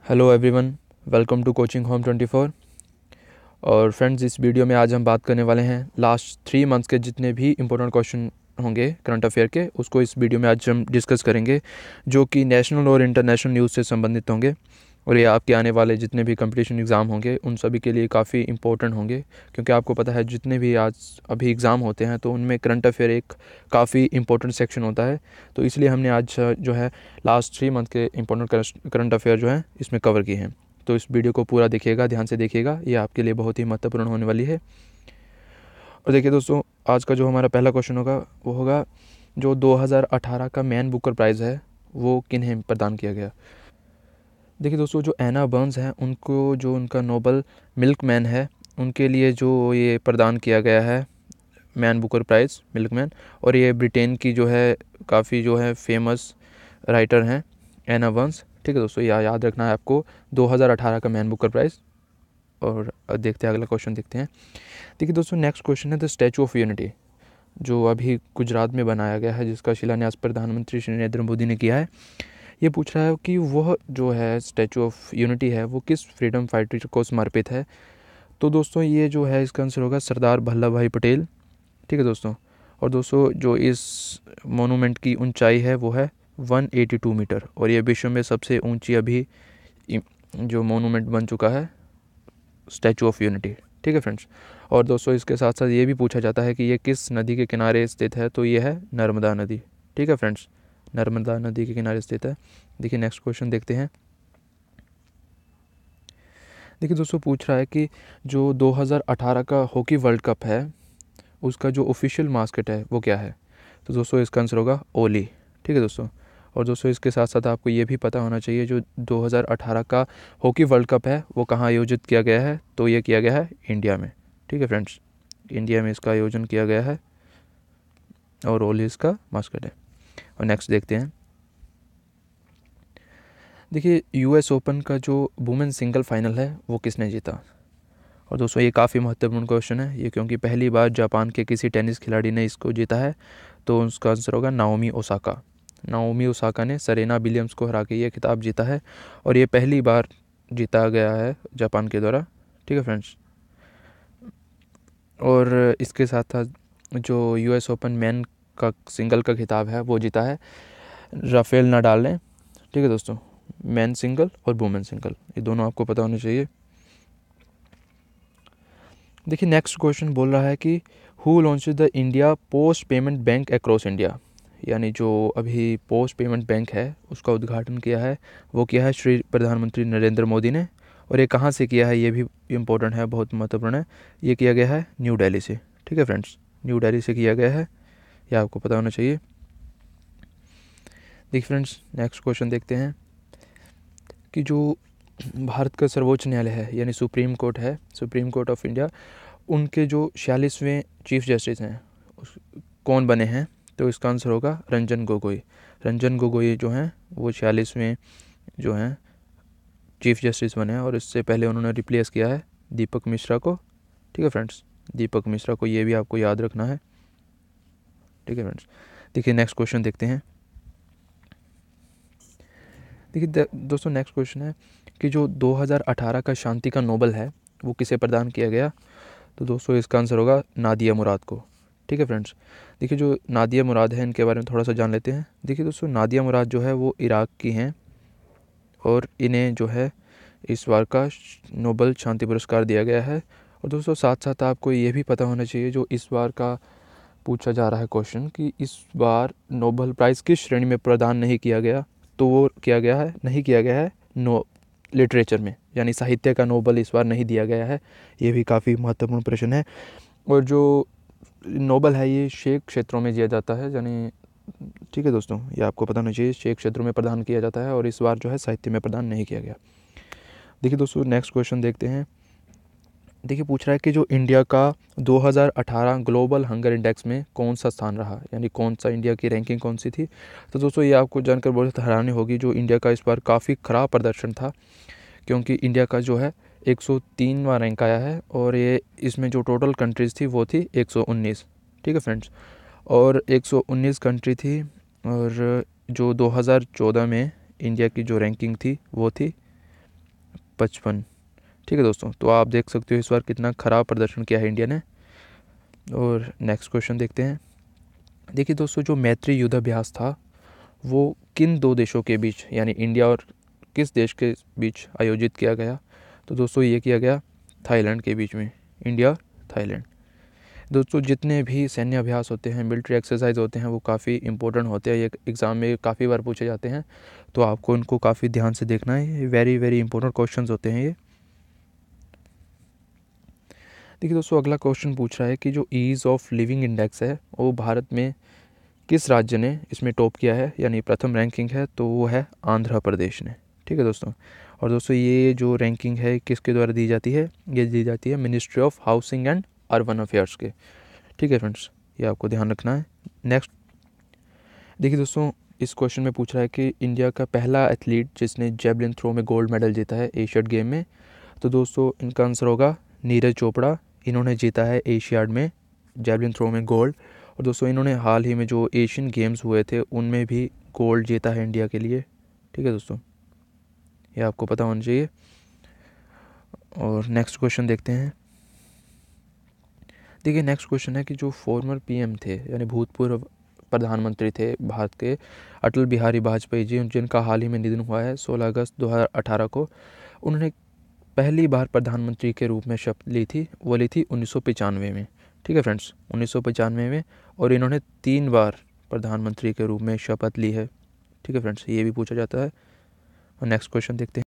Hello everyone, welcome to coaching home 24। और friends, इस video में आज हम बात करने वाले हैं लास्ट 3 मंथ्स के जितने भी इंपॉर्टेंट क्वेश्चन होंगे करंट अफेयर के, उसको इस वीडियो में आज हम डिस्कस करेंगे, जो कि नेशनल और इंटरनेशनल न्यूज़ से संबंधित होंगे। और ये आपके आने वाले जितने भी कंपटीशन एग्ज़ाम होंगे उन सभी के लिए काफ़ी इंपॉर्टेंट होंगे, क्योंकि आपको पता है जितने भी आज अभी एग्ज़ाम होते हैं तो उनमें करंट अफेयर एक काफ़ी इंपॉर्टेंट सेक्शन होता है। तो इसलिए हमने आज जो है लास्ट 3 मंथ के इंपॉर्टेंट करंट अफेयर जो हैं इसमें कवर किए हैं। तो इस वीडियो को पूरा देखिएगा, ध्यान से देखिएगा, ये आपके लिए बहुत ही महत्वपूर्ण होने वाली है। और देखिए दोस्तों, आज का जो हमारा पहला क्वेश्चन होगा वो होगा, जो 2018 का मैन बुकर प्राइज़ है वो किन्हें प्रदान किया गया। देखिए दोस्तों, जो एना बर्न्स हैं उनको जो उनका नोबल मिल्कमैन है उनके लिए जो ये प्रदान किया गया है मैन बुकर प्राइज़ मिल्कमैन। और ये ब्रिटेन की जो है काफ़ी जो है फेमस राइटर हैं एना बर्न्स। ठीक है दोस्तों, याद रखना है आपको 2018 का मैन बुकर प्राइज़। और देखते हैं अगला क्वेश्चन, देखते हैं। देखिए दोस्तों, नेक्स्ट क्वेश्चन है द स्टैचू ऑफ यूनिटी, जो अभी गुजरात में बनाया गया है, जिसका शिलान्यास प्रधानमंत्री श्री नरेंद्र मोदी ने किया है। ये पूछ रहा है कि वह जो है स्टैचू ऑफ यूनिटी है वो किस फ्रीडम फाइटर को समर्पित है। तो दोस्तों, ये जो है इसका आंसर होगा सरदार वल्लभ भाई पटेल। ठीक है दोस्तों। और दोस्तों, जो इस मोनूमेंट की ऊंचाई है वो है 182 मीटर, और ये विश्व में सबसे ऊंची अभी जो मोनूमेंट बन चुका है स्टैचू ऑफ यूनिटी। ठीक है फ्रेंड्स। और दोस्तों, इसके साथ साथ ये भी पूछा जाता है कि ये किस नदी के किनारे स्थित है, तो ये है नर्मदा नदी। ठीक है फ्रेंड्स, नर्मदा नदी के किनारे स्थित है। देखिए नेक्स्ट क्वेश्चन देखते हैं। देखिए दोस्तों, पूछ रहा है कि जो 2018 का हॉकी वर्ल्ड कप है उसका जो ऑफिशियल मास्कट है वो क्या है। तो दोस्तों, इसका आंसर होगा ओली। ठीक है दोस्तों। और दोस्तों, इसके साथ साथ आपको ये भी पता होना चाहिए जो 2018 का हॉकी वर्ल्ड कप है वो कहाँ आयोजित किया गया है। तो ये किया गया है इंडिया में। ठीक है फ्रेंड्स, इंडिया में इसका आयोजन किया गया है और ओली इसका मास्कट है। और नेक्स्ट देखते हैं। देखिए, यूएस ओपन का जो वुमेन सिंगल फाइनल है वो किसने जीता। और दोस्तों, ये काफ़ी महत्वपूर्ण क्वेश्चन है ये, क्योंकि पहली बार जापान के किसी टेनिस खिलाड़ी ने इसको जीता है। तो उसका आंसर होगा नाओमी ओसाका। नाओमी ओसाका ने सेरेना विलियम्स को हरा के ये खिताब जीता है, और ये पहली बार जीता गया है जापान के द्वारा। ठीक है फ्रेंड्स। और इसके साथ साथ जो यूएस ओपन मैन का सिंगल का खिताब है वो जीता है राफेल नाडाल ने। ठीक है दोस्तों, मैन सिंगल और वुमेन सिंगल ये दोनों आपको पता होने चाहिए। देखिए नेक्स्ट क्वेश्चन बोल रहा है कि who launch the India post payment bank across India, यानी जो अभी पोस्ट पेमेंट बैंक है उसका उद्घाटन किया है वो किया है श्री प्रधानमंत्री नरेंद्र मोदी ने। और ये कहाँ से किया है ये भी इम्पोर्टेंट है, बहुत महत्वपूर्ण है। ये किया गया है न्यू दिल्ली से। ठीक है फ्रेंड्स, न्यू दिल्ली से किया गया है, ये आपको पता होना चाहिए। देखिए फ्रेंड्स, नेक्स्ट क्वेश्चन देखते हैं कि जो भारत का सर्वोच्च न्यायालय है यानी सुप्रीम कोर्ट है, सुप्रीम कोर्ट ऑफ इंडिया, उनके जो 46वें चीफ जस्टिस हैं कौन बने हैं। तो इसका आंसर होगा रंजन गोगोई। रंजन गोगोई जो हैं वो 46वें जो हैं चीफ जस्टिस बने हैं, और इससे पहले उन्होंने रिप्लेस किया है दीपक मिश्रा को। ठीक है फ्रेंड्स, दीपक मिश्रा को, ये भी आपको याद रखना है। ठीक है फ्रेंड्स। देखिए नेक्स्ट क्वेश्चन देखते हैं। देखिए दोस्तों, नेक्स्ट क्वेश्चन है कि जो 2018 का शांति का नोबल है वो किसे प्रदान किया गया। तो दोस्तों, इसका आंसर होगा नादिया मुराद को। ठीक है फ्रेंड्स। देखिए, जो नादिया मुराद है इनके बारे में थोड़ा सा जान लेते हैं। देखिए दोस्तों, नादिया मुराद जो है वो इराक की हैं, और इन्हें जो है इस बार का नोबल शांति पुरस्कार दिया गया है। और दोस्तों, साथ साथ आपको ये भी पता होना चाहिए जो इस बार का पूछा जा रहा है क्वेश्चन, कि इस बार नोबल प्राइज़ किस श्रेणी में प्रदान नहीं किया गया। तो वो किया गया है, नहीं किया गया है लिटरेचर में, यानी साहित्य का नोबल इस बार नहीं दिया गया है। ये भी काफ़ी महत्वपूर्ण प्रश्न है। और जो नोबल है ये शेख क्षेत्रों में दिया जाता है, यानी ठीक है दोस्तों, ये आपको पता होना चाहिए, शेख क्षेत्रों में प्रदान किया जाता है, और इस बार जो है साहित्य में प्रदान नहीं किया गया। देखिए दोस्तों, नेक्स्ट क्वेश्चन देखते हैं। देखिए, पूछ रहा है कि जो इंडिया का 2018 ग्लोबल हंगर इंडेक्स में कौन सा स्थान रहा, यानी कौन सा इंडिया की रैंकिंग कौन सी थी। तो दोस्तों, ये आपको जानकर बहुत हैरानी होगी, जो इंडिया का इस बार काफ़ी ख़राब प्रदर्शन था, क्योंकि इंडिया का जो है 103वां रैंक आया है, और ये इसमें जो टोटल कंट्रीज़ थी वो थी 119। ठीक है फ्रेंड्स। और 119 कंट्री थी, और जो 2014 में इंडिया की जो रैंकिंग थी वो थी 55। ठीक है दोस्तों, तो आप देख सकते हो इस बार कितना ख़राब प्रदर्शन किया है इंडिया ने। और नेक्स्ट क्वेश्चन देखते हैं। देखिए दोस्तों, जो मैत्री युद्धाभ्यास था वो किन दो देशों के बीच यानी इंडिया और किस देश के बीच आयोजित किया गया? तो दोस्तों ये किया गया थाईलैंड के बीच में, इंडिया और थाईलैंड। दोस्तों जितने भी सैन्य अभ्यास होते हैं, मिलिट्री एक्सरसाइज होते हैं, वो काफ़ी इंपॉर्टेंट होते हैं, ये एग्ज़ाम में काफ़ी बार पूछे जाते हैं, तो आपको इनको काफ़ी ध्यान से देखना है। ये वेरी वेरी इंपॉर्टेंट क्वेश्चंस होते हैं ये। देखिए दोस्तों, अगला क्वेश्चन पूछ रहा है कि जो ईज़ ऑफ लिविंग इंडेक्स है वो भारत में किस राज्य ने इसमें टॉप किया है, यानी प्रथम रैंकिंग है, तो वो है आंध्र प्रदेश ने। ठीक है दोस्तों, और दोस्तों ये जो रैंकिंग है किसके द्वारा दी जाती है? ये दी जाती है ministry of housing and urban affairs के। ठीक है फ्रेंड्स, ये आपको ध्यान रखना है। नेक्स्ट देखिए दोस्तों, इस क्वेश्चन में पूछ रहा है कि इंडिया का पहला एथलीट जिसने जेवलिन थ्रो में गोल्ड मेडल जीता है एशियाड गेम में, तो दोस्तों इनका आंसर होगा नीरज चोपड़ा। इन्होंने जीता है एशियाड में जेवलिन थ्रो में गोल्ड। और दोस्तों इन्होंने हाल ही में जो एशियन गेम्स हुए थे उनमें भी गोल्ड जीता है इंडिया के लिए। ठीक है दोस्तों, ये आपको पता होना चाहिए। और नेक्स्ट क्वेश्चन देखते हैं। देखिए नेक्स्ट क्वेश्चन है कि जो फॉर्मर पीएम थे यानी भूतपूर्व प्रधानमंत्री थे भारत के, अटल बिहारी वाजपेयी जी, जिनका हाल ही में निधन हुआ है 16 अगस्त 2018 को, उन्होंने पहली बार प्रधानमंत्री के रूप में शपथ ली थी, वो ली थी 1995 में। ठीक है फ्रेंड्स, 1995 में। और इन्होंने 3 बार प्रधानमंत्री के रूप में शपथ ली है। ठीक है फ्रेंड्स, ये भी पूछा जाता है। और नेक्स्ट क्वेश्चन देखते हैं।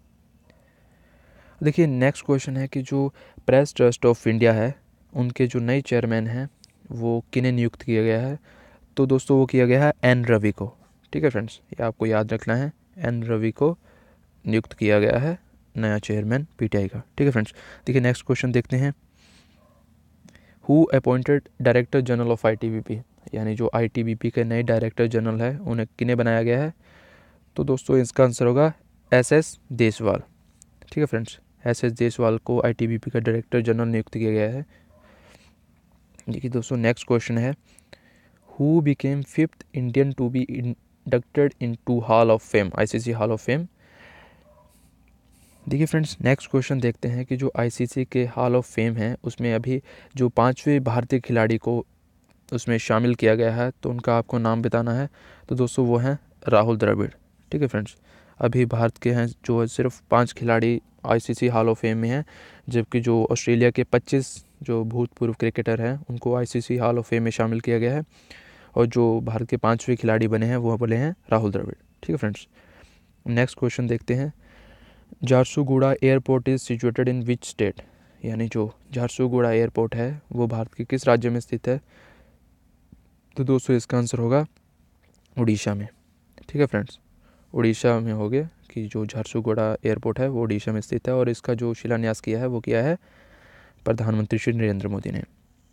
देखिए नेक्स्ट क्वेश्चन है कि जो प्रेस ट्रस्ट ऑफ इंडिया है उनके जो नए चेयरमैन हैं वो किन्हें नियुक्त किया गया है? तो दोस्तों वो किया गया है एन रवि को। ठीक है फ्रेंड्स, ये आपको याद रखना है, एन रवि को नियुक्त किया गया है नया चेयरमैन पीटीआई का। ठीक है फ्रेंड्स, देखिए नेक्स्ट क्वेश्चन देखते हैं। Who appointed director general of ITBP, यानी जो आईटीबीपी के नए डायरेक्टर जनरल है उन्हें किन्हें बनाया गया है? तो दोस्तों इसका आंसर होगा एसएस देसवाल। ठीक है फ्रेंड्स, एसएस देसवाल को आईटीबीपी का डायरेक्टर जनरल नियुक्त किया गया है। देखिए दोस्तों नेक्स्ट क्वेश्चन है, who became 5th Indian to be inducted into hall of fame, ICC hall of fame? देखिए फ्रेंड्स नेक्स्ट क्वेश्चन देखते हैं कि जो आईसीसी के हॉल ऑफ फेम है उसमें अभी जो 5वें भारतीय खिलाड़ी को उसमें शामिल किया गया है, तो उनका आपको नाम बताना है। तो दोस्तों वो हैं राहुल द्रविड़। ठीक है फ्रेंड्स, अभी भारत के हैं जो है सिर्फ 5 खिलाड़ी आईसीसी हॉल ऑफ फेम में हैं, जबकि जो ऑस्ट्रेलिया के 25 जो भूतपूर्व क्रिकेटर हैं उनको आईसीसी हॉल ऑफ फेम में शामिल किया गया है। और जो भारत के 5वें खिलाड़ी बने हैं वो बोले हैं राहुल द्रविड़। ठीक है फ्रेंड्स, नेक्स्ट क्वेश्चन देखते हैं। Jharsuguda airport is situated in which state, यानी जो झारसुगुड़ा एयरपोर्ट है वो भारत के किस राज्य में स्थित है? तो दोस्तों इसका आंसर होगा उड़ीसा में। ठीक है फ्रेंड्स, उड़ीसा में हो गया कि जो झारसुगुड़ा एयरपोर्ट है वो उड़ीसा में स्थित है, और इसका जो शिलान्यास किया है वो किया है प्रधानमंत्री श्री नरेंद्र मोदी ने।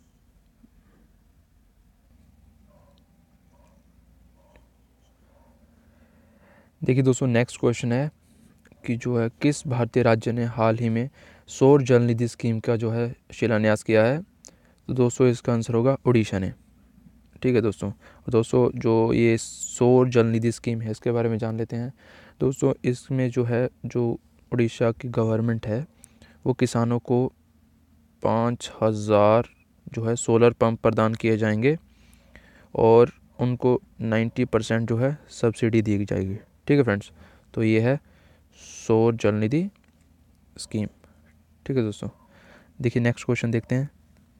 देखिए दोस्तों नेक्स्ट क्वेश्चन है कि जो है किस भारतीय राज्य ने हाल ही में सौर जल निधि स्कीम का जो है शिलान्यास किया है? तो दोस्तों इसका आंसर होगा उड़ीसा ने। ठीक है दोस्तों, और दोस्तों जो ये सौर जल निधि स्कीम है इसके बारे में जान लेते हैं। दोस्तों इसमें जो है जो उड़ीसा की गवर्नमेंट है वो किसानों को 5,000 जो है सोलर पंप प्रदान किए जाएंगे, और उनको 90% जो है सब्सिडी दी जाएगी। ठीक है फ्रेंड्स, तो ये है सौर जल निधि स्कीम। ठीक है दोस्तों, देखिए नेक्स्ट क्वेश्चन देखते हैं।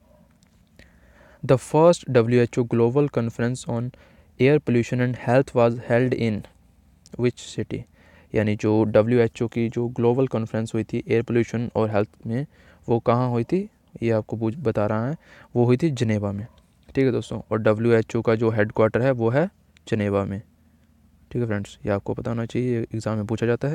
The first WHO global conference on air pollution and health was held in which city, यानी जो WHO की जो ग्लोबल कॉन्फ्रेंस हुई थी एयर पोल्यूशन और हेल्थ में, वो कहाँ हुई थी? ये आपको बता रहा है, वो हुई थी जनेवा में। ठीक है दोस्तों, और WHO का जो हेडक्वार्टर है वो है जनेवा में। ठीक है फ्रेंड्स, ये आपको पता होना चाहिए, एग्ज़ाम में पूछा जाता है।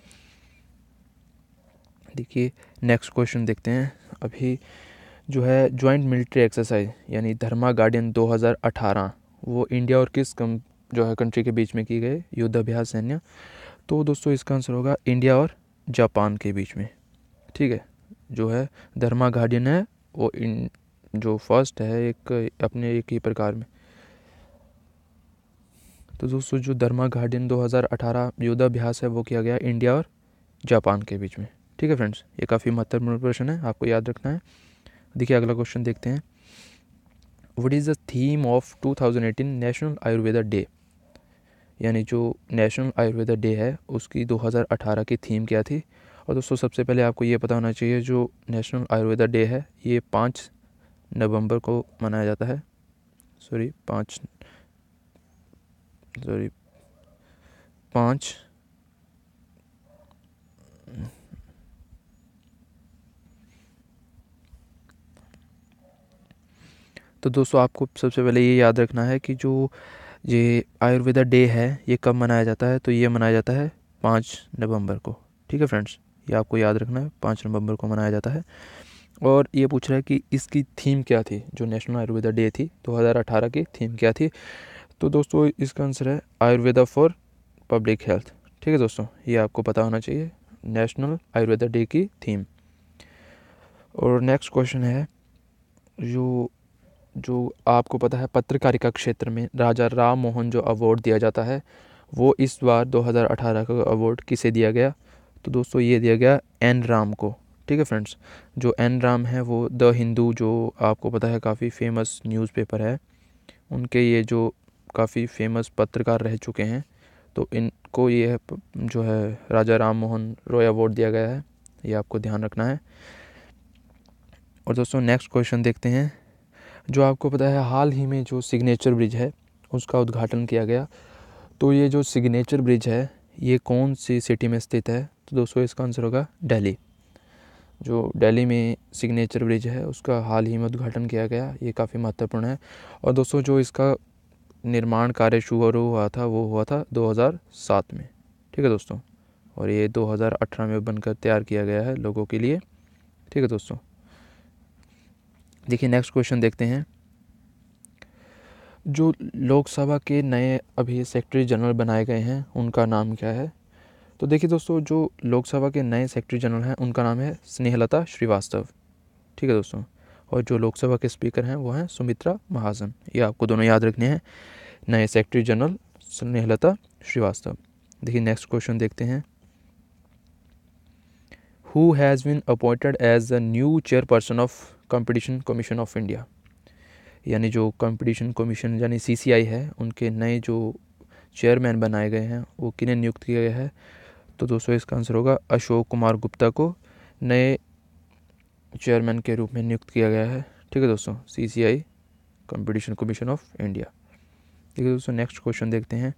देखिए नेक्स्ट क्वेश्चन देखते हैं। अभी जो है जॉइंट मिलिट्री एक्सरसाइज यानी धर्मा गार्डियन 2018 वो इंडिया और किस जो है कंट्री के बीच में की गई युद्धाभ्यास सैन्य? तो दोस्तों इसका आंसर होगा इंडिया और जापान के बीच में। ठीक है, जो है धर्मा गार्डियन है वो जो फर्स्ट है एक अपने एक ही प्रकार में। तो दोस्तों जो धर्मा गार्डियन 2018 युद्धाभ्यास है वो किया गया इंडिया और जापान के बीच में। ठीक है फ्रेंड्स, ये काफ़ी महत्वपूर्ण प्रश्न है, आपको याद रखना है। देखिए अगला क्वेश्चन देखते हैं। What is the theme of 2018 national Ayurveda day? यानी जो नेशनल आयुर्वेदा डे है उसकी 2018 की थीम क्या थी? और दोस्तों सबसे पहले आपको ये पता होना चाहिए जो नेशनल आयुर्वेदा डे है ये 5 नवंबर को मनाया जाता है। सॉरी 5 तो दोस्तों आपको सबसे पहले ये याद रखना है कि जो ये आयुर्वेदा डे है ये कब मनाया जाता है, तो ये मनाया जाता है 5 नवंबर को। ठीक है फ्रेंड्स, ये आपको याद रखना है, 5 नवंबर को मनाया जाता है। और ये पूछ रहा है कि इसकी थीम क्या थी, जो नेशनल आयुर्वेदा डे थी 2018 की थीम क्या थी? तो दोस्तों इसका आंसर है आयुर्वेदा फॉर पब्लिक हेल्थ। ठीक है दोस्तों, ये आपको पता होना चाहिए नेशनल आयुर्वेदा डे की थीम। और नेक्स्ट क्वेश्चन है जो जो आपको पता है पत्रकारिता क्षेत्र में राजा राम मोहन जो अवार्ड दिया जाता है वो इस बार 2018 का अवार्ड किसे दिया गया? तो दोस्तों ये दिया गया एन राम को। ठीक है फ्रेंड्स, जो एन राम है वो द हिंदू जो आपको पता है काफ़ी फेमस न्यूज़पेपर है, उनके ये जो काफ़ी फेमस पत्रकार रह चुके हैं, तो इनको ये जो है राजा राम मोहन रॉय अवार्ड दिया गया है, ये आपको ध्यान रखना है। और दोस्तों नेक्स्ट क्वेश्चन देखते हैं। जो आपको पता है हाल ही में जो सिग्नेचर ब्रिज है उसका उद्घाटन किया गया, तो ये जो सिग्नेचर ब्रिज है ये कौन सी सिटी में स्थित है? तो दोस्तों इसका आंसर होगा दिल्ली। जो दिल्ली में सिग्नेचर ब्रिज है उसका हाल ही में उद्घाटन किया गया, ये काफ़ी महत्वपूर्ण है। और दोस्तों जो इसका निर्माण कार्य शुरू हुआ था वो हुआ था 2007 में। ठीक है दोस्तों, और ये 2018 में बनकर तैयार किया गया है लोगों के लिए। ठीक है दोस्तों, देखिए नेक्स्ट क्वेश्चन देखते हैं। जो लोकसभा के नए अभी सेक्रेटरी जनरल बनाए गए हैं उनका नाम क्या है? तो देखिए दोस्तों जो लोकसभा के नए सेक्रेटरी जनरल हैं उनका नाम है स्नेहलता श्रीवास्तव। ठीक है दोस्तों, और जो लोकसभा के स्पीकर हैं वो हैं सुमित्रा महाजन। ये आपको दोनों याद रखने हैं, नए सेक्रेटरी जनरल स्नेहलता श्रीवास्तव। देखिए नेक्स्ट क्वेश्चन देखते हैं। Who has been appointed as the new chairperson of competition commission of India? यानी जो कंपटीशन कमीशन यानी सीसीआई है उनके नए जो चेयरमैन बनाए गए हैं वो किन्हें नियुक्त किया गया है? तो दोस्तों इसका आंसर होगा अशोक कुमार गुप्ता को नए चेयरमैन के रूप में नियुक्त किया गया है। ठीक है दोस्तों, CCI competition commission of India. ठीक है दोस्तों, नेक्स्ट क्वेश्चन देखते हैं।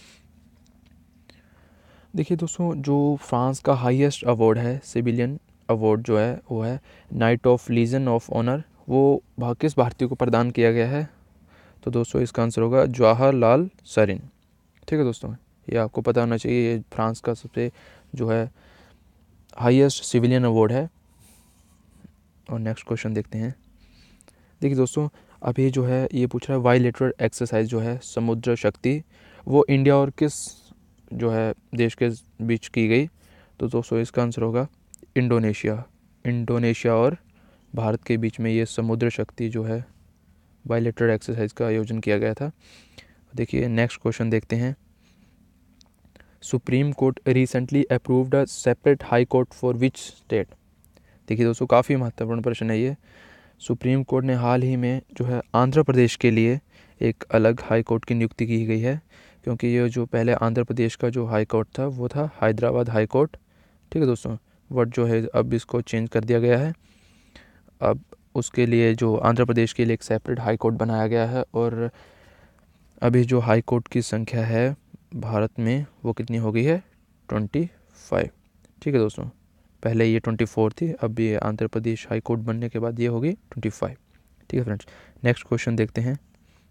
देखिए दोस्तों जो फ्रांस का हाईएस्ट अवार्ड है सिविलियन अवार्ड जो है वो है knight of legion of honour, वो किस भारतीय को प्रदान किया गया है? तो दोस्तों इसका आंसर होगा जवाहरलाल सरीन। ठीक है दोस्तों, ये आपको पता होना चाहिए, ये फ्रांस का सबसे जो है हाईएस्ट सिविलियन अवार्ड है। और नेक्स्ट क्वेश्चन देखते हैं। देखिए दोस्तों अब ये जो है ये पूछ रहा है बायलैटरल एक्सरसाइज जो है समुद्र शक्ति वो इंडिया और किस जो है देश के बीच की गई? तो दोस्तों इसका आंसर होगा इंडोनेशिया और भारत के बीच में ये समुद्र शक्ति जो है बायलैटरल एक्सरसाइज का आयोजन किया गया था। देखिए नेक्स्ट क्वेश्चन देखते हैं। Supreme court recently approved a separate high court for which state? देखिए दोस्तों काफ़ी महत्वपूर्ण प्रश्न है ये। सुप्रीम कोर्ट ने हाल ही में जो है आंध्र प्रदेश के लिए एक अलग हाई कोर्ट की नियुक्ति की गई है, क्योंकि ये जो पहले आंध्र प्रदेश का जो हाई कोर्ट था वो था हैदराबाद हाई कोर्ट। ठीक है दोस्तों, वर्ड जो है अब इसको चेंज कर दिया गया है, अब उसके लिए जो आंध्र प्रदेश के लिए एक सेपरेट हाई कोर्ट बनाया गया है। और अभी जो हाई कोर्ट की संख्या है भारत में वो कितनी हो गई है? 25। ठीक है दोस्तों, पहले ये 24 थी, अब ये आंध्र प्रदेश हाई कोर्ट बनने के बाद ये होगी 25। ठीक है फ्रेंड्स, नेक्स्ट क्वेश्चन देखते हैं।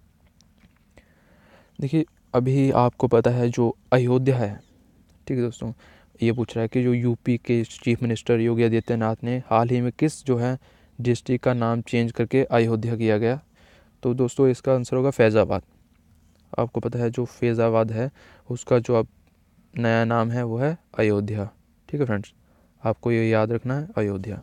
देखिए अभी आपको पता है जो अयोध्या है, ठीक है दोस्तों, ये पूछ रहा है कि जो यूपी के चीफ मिनिस्टर योगी आदित्यनाथ ने हाल ही में किस जो है डिस्ट्रिक्ट का नाम चेंज करके अयोध्या किया गया? तो दोस्तों इसका आंसर होगा फैज़ाबाद। आपको पता है जो फैज़ाबाद है उसका जो अब नया नाम है वो है अयोध्या। ठीक है फ्रेंड्स, आपको ये याद रखना है अयोध्या।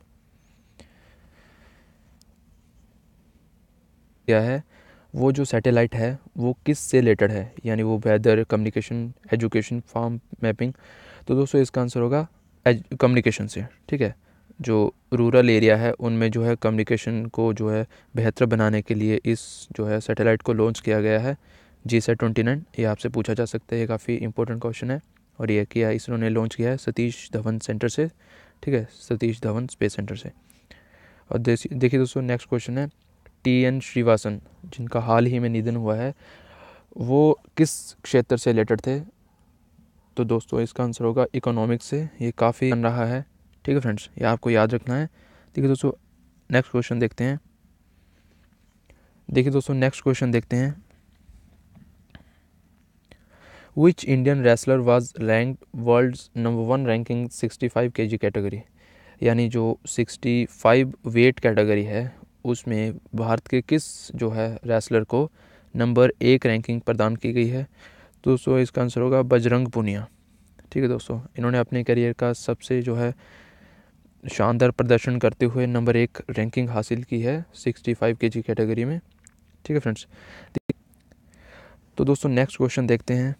क्या है वो जो सैटेलाइट है वो किस से रिलेटेड है? यानी वो weather, communication, education, farm mapping. तो दोस्तों इसका आंसर होगा कम्युनिकेशन से, ठीक है। जो रूरल एरिया है उनमें जो है कम्युनिकेशन को जो है बेहतर बनाने के लिए इस जो है सैटेलाइट को लॉन्च किया गया है, GSAT-29। ये आपसे पूछा जा सकता है, ये काफ़ी इंपॉर्टेंट क्वेश्चन है। और ये किया इसरो ने लॉन्च किया है सतीश धवन सेंटर से, ठीक है, सतीश धवन स्पेस सेंटर से। और देखिए दोस्तों, नेक्स्ट क्वेश्चन है TN श्रीवासन, जिनका हाल ही में निधन हुआ है, वो किस क्षेत्र से रिलेटेड थे? तो दोस्तों इसका आंसर होगा इकोनॉमिक्स से। ये काफ़ी बन रहा है, ठीक है फ्रेंड्स, ये आपको याद रखना है। देखिए दोस्तों नेक्स्ट क्वेश्चन देखते हैं। Which Indian wrestler was ranked world's number 1 ranking 65 kg category, यानी जो 65 वेट कैटेगरी है उसमें भारत के किस जो है रेसलर को नंबर 1 रैंकिंग प्रदान की गई है? तो दोस्तों इसका आंसर होगा बजरंग पुनिया, ठीक है दोस्तों। इन्होंने अपने करियर का सबसे जो है शानदार प्रदर्शन करते हुए नंबर 1 रैंकिंग हासिल की है 65 kg कैटेगरी में, ठीक है फ्रेंड्स। तो दोस्तों नेक्स्ट क्वेश्चन देखते हैं।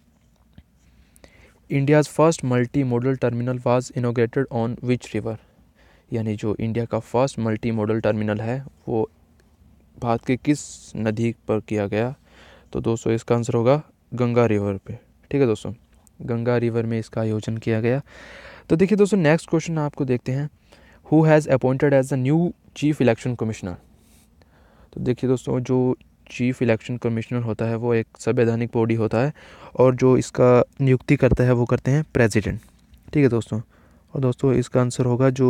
India's first multi modal terminal was inaugurated on which river, यानी जो इंडिया का फर्स्ट मल्टी मॉडल टर्मिनल है वो भारत के किस नदी पर किया गया? तो दोस्तों इसका आंसर होगा गंगा रिवर पे, ठीक है दोस्तों, गंगा रिवर में इसका आयोजन किया गया। तो देखिए दोस्तों नेक्स्ट क्वेश्चन आपको देखते हैं। Who has appointed as the new chief election commissioner? तो देखिए दोस्तों जो चीफ इलेक्शन कमिश्नर होता है वो एक संवैधानिक बॉडी होता है, और जो इसका नियुक्ति करता है वो करते हैं प्रेसिडेंट, ठीक है दोस्तों। और दोस्तों इसका आंसर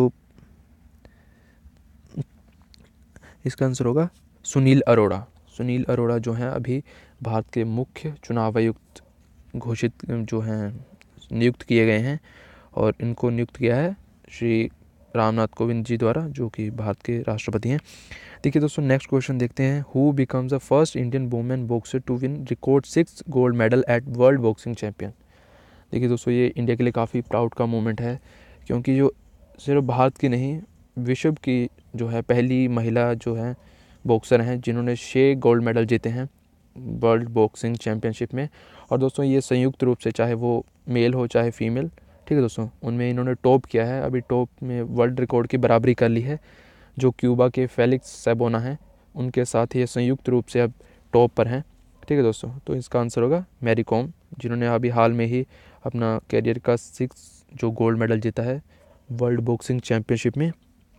होगा सुनील अरोड़ा जो हैं अभी भारत के मुख्य चुनाव आयुक्त घोषित जो हैं नियुक्त किए गए हैं, और इनको नियुक्त किया है श्री रामनाथ कोविंद जी द्वारा, जो कि भारत के राष्ट्रपति हैं। देखिए दोस्तों नेक्स्ट क्वेश्चन देखते हैं। Who becomes the first Indian women boxer to win record 6 gold medal at world boxing champion? देखिए दोस्तों ये इंडिया के लिए काफ़ी प्राउड का मोमेंट है, क्योंकि जो सिर्फ भारत की नहीं विश्व की जो है पहली महिला जो है बॉक्सर हैं जिन्होंने 6 गोल्ड मेडल जीते हैं वर्ल्ड बॉक्सिंग चैम्पियनशिप में। और दोस्तों ये संयुक्त रूप से, चाहे वो मेल हो चाहे फीमेल, ठीक है दोस्तों, उनमें इन्होंने टॉप किया है। अभी टॉप में वर्ल्ड रिकॉर्ड की बराबरी कर ली है, जो क्यूबा के फेलिक्स सेबोना हैं उनके साथ ये संयुक्त रूप से अब टॉप पर हैं, ठीक है दोस्तों। तो इसका आंसर होगा मैरी कॉम, जिन्होंने अभी हाल में ही अपना कैरियर का 6 जो गोल्ड मेडल जीता है वर्ल्ड बॉक्सिंग चैम्पियनशिप में।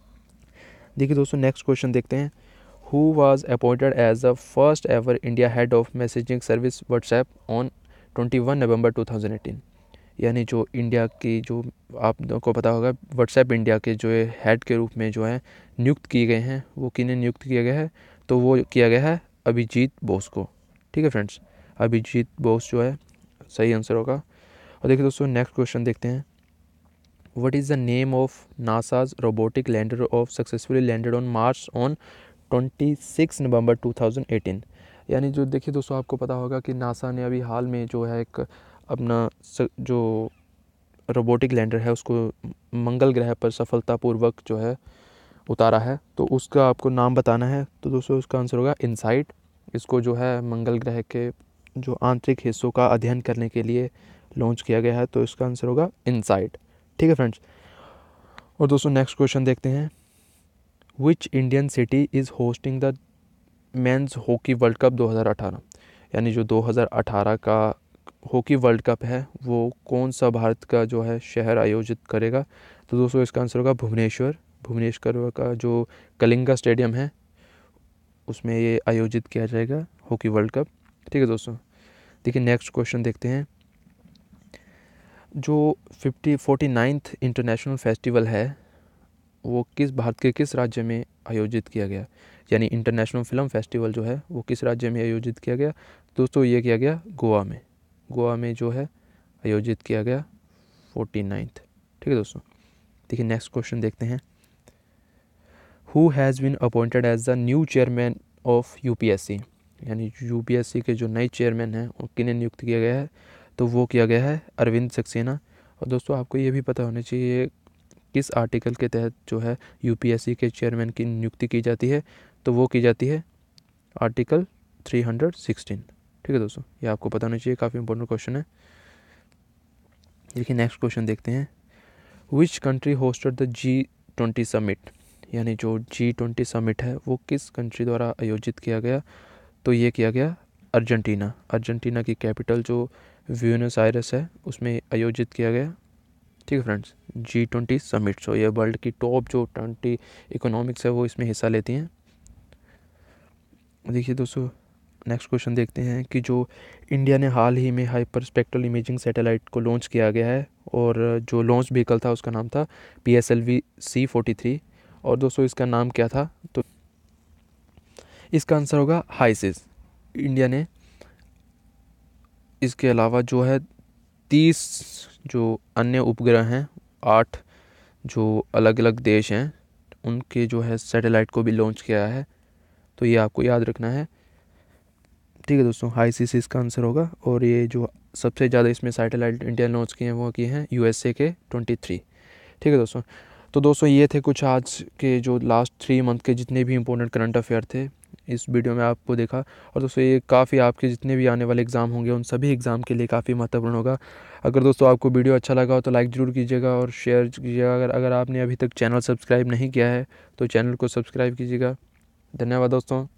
देखिए दोस्तों नेक्स्ट क्वेश्चन देखते हैं। Who was appointed as the first ever India head of messaging service WhatsApp on 21 November 2018, यानी जो इंडिया की जो आपको पता होगा व्हाट्सएप इंडिया के जो हेड के रूप में जो है नियुक्त किए गए हैं, वो किन्हें नियुक्त किया गया है? तो वो किया गया है अभिजीत बोस को, ठीक है फ्रेंड्स, अभिजीत बोस जो है सही आंसर होगा। और देखिए दोस्तों नेक्स्ट क्वेश्चन देखते हैं। What is the name of NASA's robotic lander of successfully landed on Mars on 26 November 2018, यानी जो देखिए दोस्तों आपको पता होगा कि नासा ने अभी हाल में जो है एक अपना जो रोबोटिक लैंडर है उसको मंगल ग्रह पर सफलतापूर्वक जो है उतारा है, तो उसका आपको नाम बताना है। तो दोस्तों उसका आंसर होगा इनसाइट। इसको जो है मंगल ग्रह के जो आंतरिक हिस्सों का अध्ययन करने के लिए लॉन्च किया गया है, तो इसका आंसर होगा इनसाइट, ठीक है फ्रेंड्स। और दोस्तों नेक्स्ट क्वेश्चन देखते हैं। Which Indian city is hosting the men's hockey world cup 2018, यानी जो 2018 का हॉकी वर्ल्ड कप है वो कौन सा भारत का जो है शहर आयोजित करेगा? तो दोस्तों इसका आंसर होगा भुवनेश्वर का जो कलिंगा स्टेडियम है उसमें ये आयोजित किया जाएगा हॉकी वर्ल्ड कप, ठीक है दोस्तों। देखिए नेक्स्ट क्वेश्चन देखते हैं। जो 49th इंटरनेशनल फेस्टिवल है वो भारत के किस राज्य में आयोजित किया गया, यानी इंटरनेशनल फिल्म फेस्टिवल जो है वो किस राज्य में आयोजित किया गया? दोस्तों ये किया गया गोवा में जो है आयोजित किया गया 49th, ठीक है दोस्तों। देखिए नेक्स्ट क्वेश्चन देखते हैं। Who has been appointed as the new chairman of UPSC, यानी यूपीएससी के जो नए चेयरमैन हैं किन्हें नियुक्त किया गया है? तो वो किया गया है अरविंद सक्सेना। और दोस्तों आपको ये भी पता होना चाहिए किस आर्टिकल के तहत जो है यूपीएससी के चेयरमैन की नियुक्ति की जाती है? तो वो की जाती है आर्टिकल 316, ठीक है दोस्तों, ये आपको पता होना चाहिए, काफ़ी इंपॉर्टेंट क्वेश्चन है। देखिए नेक्स्ट क्वेश्चन देखते हैं। Which country hosted the G20 summit, यानी जो G20 समिट है वो किस कंट्री द्वारा आयोजित किया गया? तो ये किया गया अर्जेंटीना। अर्जेंटीना की कैपिटल जो ब्यूनस आयरस है उसमें आयोजित किया गया। ठीक है फ्रेंड्स, G20 समिट, सो ये वर्ल्ड की टॉप जो 20 इकोनॉमिक्स है वो इसमें हिस्सा लेती हैं। देखिए दोस्तों, नेक्स्ट क्वेश्चन देखते हैं कि जो इंडिया ने हाल ही में हाइपर स्पेक्ट्रल इमेजिंग सैटेलाइट को लॉन्च किया गया है, और जो लॉन्च व्हीकल था उसका नाम था PSLV C43। और दोस्तों इसका नाम क्या था? तो इसका आंसर होगा हाईसिस। इंडिया ने इसके अलावा जो है 30 जो अन्य उपग्रह हैं, 8 जो अलग अलग देश हैं उनके जो है सैटेलाइट को भी लॉन्च किया है। तो ये आपको याद रखना है। ठीक है दोस्तों, हाईसिस इसका आंसर होगा। और ये जो सबसे ज़्यादा इसमें सैटेलाइट इंडिया लॉन्च किए हैं वो किए हैं USA के 23। ठीक है दोस्तों, तो दोस्तों ये थे कुछ आज के जो लास्ट 3 मंथ के जितने भी इंपॉर्टेंट करंट अफेयर थे, इस वीडियो में आपको देखा। और दोस्तों ये काफ़ी आपके जितने भी आने वाले एग्ज़ाम होंगे उन सभी एग्ज़ाम के लिए काफ़ी महत्वपूर्ण होगा। अगर दोस्तों आपको वीडियो अच्छा लगा हो तो लाइक ज़रूर कीजिएगा और शेयर कीजिएगा। अगर आपने अभी तक चैनल सब्सक्राइब नहीं किया है तो चैनल को सब्सक्राइब कीजिएगा। धन्यवाद दोस्तों।